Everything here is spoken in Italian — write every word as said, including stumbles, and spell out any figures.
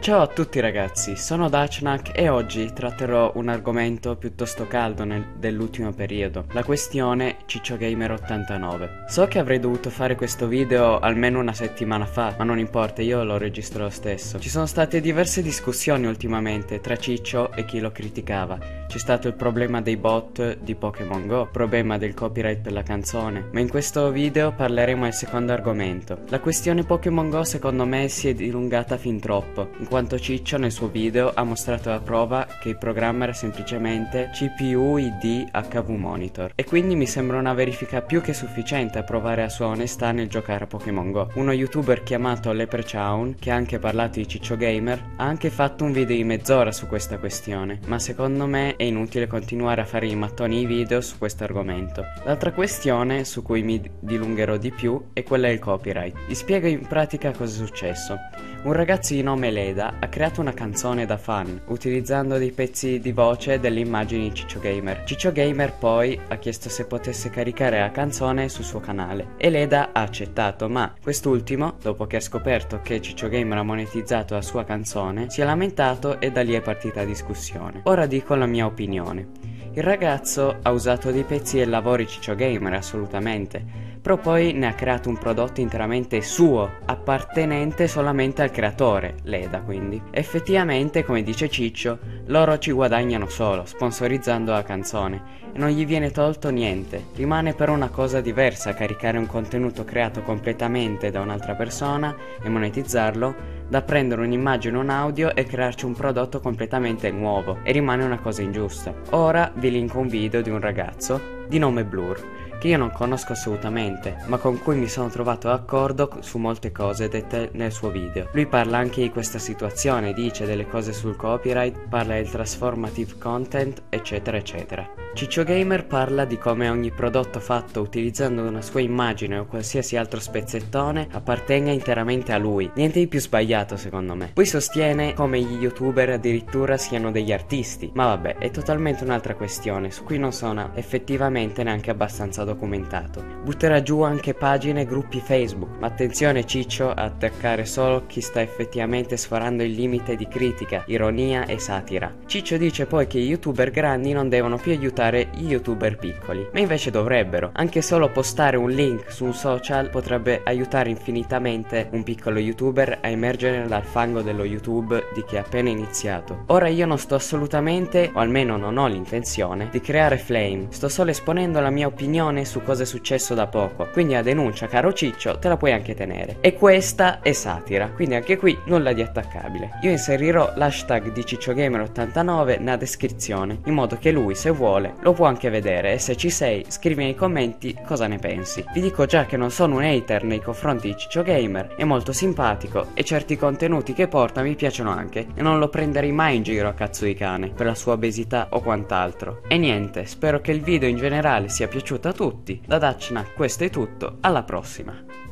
Ciao a tutti ragazzi, sono Dachnak e oggi tratterò un argomento piuttosto caldo nel- dell'ultimo periodo, la questione Ciccio Gamer ottantanove. So che avrei dovuto fare questo video almeno una settimana fa, ma non importa, io lo registro lo stesso. Ci sono state diverse discussioni ultimamente tra Ciccio e chi lo criticava. C'è stato il problema dei bot di Pokémon Go, problema del copyright per la canzone, ma in questo video parleremo del secondo argomento. La questione Pokémon Go secondo me si è dilungata fin troppo, in quanto Ciccio nel suo video ha mostrato la prova che il programma era semplicemente C P U I D H V Monitor, e quindi mi sembra una verifica più che sufficiente a provare la sua onestà nel giocare a Pokémon Go. Uno youtuber chiamato Leprechaun, che ha anche parlato di Ciccio Gamer, ha anche fatto un video di mezz'ora su questa questione, ma secondo me è inutile continuare a fare i mattoni di video su questo argomento. L'altra questione su cui mi dilungherò di più è quella del copyright. Vi spiego in pratica cosa è successo. Un ragazzo di nome Leda ha creato una canzone da fan utilizzando dei pezzi di voce delle immagini di Ciccio Gamer. Ciccio Gamer poi ha chiesto se potesse caricare la canzone sul suo canale e Leda ha accettato, ma quest'ultimo, dopo che ha scoperto che Ciccio Gamer ha monetizzato la sua canzone, si è lamentato e da lì è partita la discussione. Ora dico la mia opinione. Il ragazzo ha usato dei pezzi del lavoro di Ciccio Gamer, assolutamente, però poi ne ha creato un prodotto interamente suo, appartenente solamente al creatore, Leda quindi. Effettivamente, come dice Ciccio, loro ci guadagnano solo, sponsorizzando la canzone, e non gli viene tolto niente. Rimane però una cosa diversa caricare un contenuto creato completamente da un'altra persona e monetizzarlo, da prendere un'immagine o un audio e crearci un prodotto completamente nuovo, e rimane una cosa ingiusta. Ora vi linko un video di un ragazzo di nome Blur, che io non conosco assolutamente, ma con cui mi sono trovato d'accordo su molte cose dette nel suo video. Lui parla anche di questa situazione, dice delle cose sul copyright, parla del transformative content, eccetera eccetera. Ciccio Gamer parla di come ogni prodotto fatto utilizzando una sua immagine o qualsiasi altro spezzettone appartenga interamente a lui. Niente di più sbagliato secondo me. Poi sostiene come gli youtuber addirittura siano degli artisti, ma vabbè, è totalmente un'altra questione su cui non sono effettivamente neanche abbastanza documentato. Butterà giù anche pagine e gruppi Facebook, ma attenzione Ciccio a attaccare solo chi sta effettivamente sforando il limite di critica, ironia e satira. Ciccio dice poi che gli youtuber grandi non devono più aiutare gli youtuber piccoli, ma invece dovrebbero. Anche solo postare un link su un social potrebbe aiutare infinitamente un piccolo youtuber a emergere dal fango dello YouTube di chi ha appena iniziato. Ora io non sto assolutamente, o almeno non ho l'intenzione, di creare flame, sto solo esponendo la mia opinione su cosa è successo da poco, quindi la denuncia, caro Ciccio, te la puoi anche tenere. E questa è satira, quindi anche qui nulla di attaccabile. Io inserirò l'hashtag di Ciccio Gamer ottantanove nella descrizione, in modo che lui, se vuole, lo può anche vedere, e se ci sei scrivi nei commenti cosa ne pensi. Vi dico già che non sono un hater nei confronti di Ciccio Gamer, è molto simpatico e certi contenuti che porta mi piacciono anche, e non lo prenderei mai in giro a cazzo di cane per la sua obesità o quant'altro. E niente, spero che il video in generale sia piaciuto a tutti. Da Dachnak questo è tutto, alla prossima.